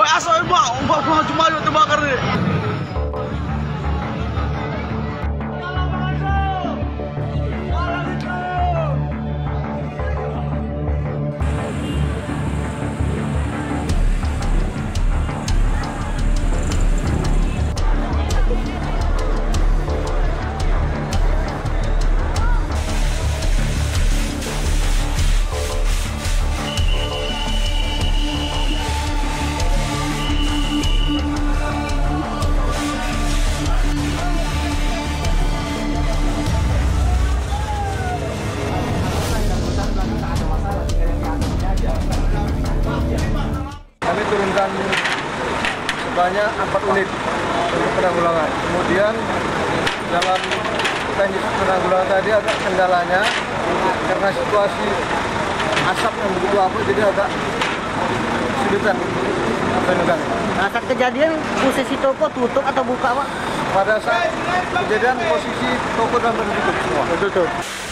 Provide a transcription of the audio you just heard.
asal mbak cuma ayo terbakar nih. Kami turunkan sebanyak 4 unit untuk penanggulangan. Kemudian dalam teknis penanggulangan tadi agak kendalanya karena situasi asap yang begitu abu, jadi agak kesulitan penanggulangan. Nah, saat kejadian posisi toko tutup atau buka, Pak? Pada saat kejadian posisi toko dan tutup semua. Tutup.